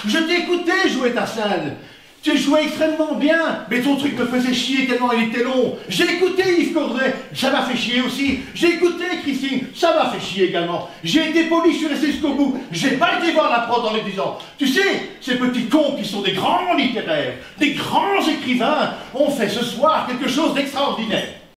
Je t'ai écouté jouer ta scène. Tu jouais extrêmement bien, mais ton truc me faisait chier tellement il était long. J'ai écouté Yves Cordet, ça m'a fait chier aussi. J'ai écouté Christine, ça m'a fait chier également. J'ai été poli, je suis resté jusqu'au bout. J'ai pas été voir la prod en lui disant, tu sais, ces petits cons qui sont des grands littéraires, des grands écrivains, ont fait ce soir quelque chose d'extraordinaire.